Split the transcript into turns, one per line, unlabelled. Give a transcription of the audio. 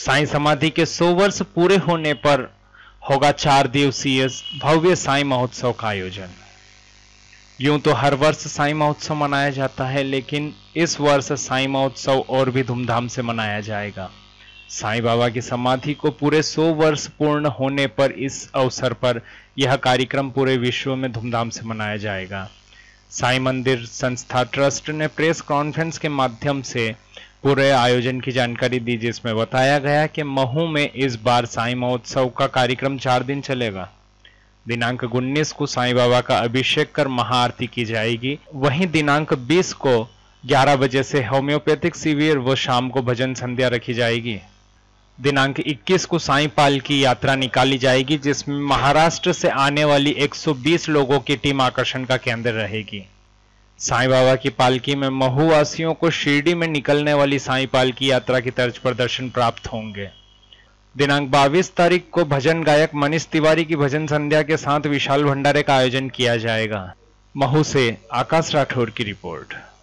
साईं समाधि के 100 वर्ष पूरे होने पर होगा 4 दिवसीय भव्य साईं महोत्सव का आयोजन। यूं तो हर वर्ष साईं महोत्सव मनाया जाता है, लेकिन इस वर्ष साईं महोत्सव और भी धूमधाम से मनाया जाएगा। साईं बाबा की समाधि को पूरे 100 वर्ष पूर्ण होने पर इस अवसर पर यह कार्यक्रम पूरे विश्व में धूमधाम से मनाया जाएगा। साईं मंदिर संस्था ट्रस्ट ने प्रेस कॉन्फ्रेंस के माध्यम से पूरे आयोजन की जानकारी दी, जिसमें बताया गया कि महू में इस बार साईं महोत्सव का कार्यक्रम 4 दिन चलेगा। दिनांक 19 को साईं बाबा का अभिषेक कर महाआरती की जाएगी। वहीं दिनांक 20 को 11 बजे से होम्योपैथिक शिविर व शाम को भजन संध्या रखी जाएगी। दिनांक 21 को साईं पालकी यात्रा निकाली जाएगी, जिसमें महाराष्ट्र से आने वाली 120 लोगों की टीम आकर्षण का केंद्र रहेगी। साईं बाबा की पालकी में महू वासियों को शिरडी में निकलने वाली साईं पालकी यात्रा की तर्ज पर दर्शन प्राप्त होंगे। दिनांक 22 तारीख को भजन गायक मनीष तिवारी की भजन संध्या के साथ विशाल भंडारे का आयोजन किया जाएगा। महू से आकाश राठौर की रिपोर्ट।